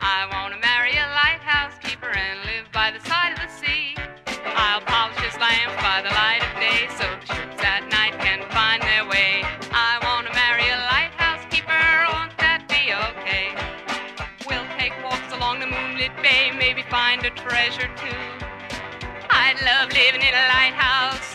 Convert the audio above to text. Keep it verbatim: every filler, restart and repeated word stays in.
I want to marry a lighthouse keeper and live by the side of the sea. I'll polish his lamps by the light of day so the ships at night can find their way. I want to marry a lighthouse keeper, won't that be okay? We'll take walks along the moonlit bay, maybe find a treasure too. I'd love living in a lighthouse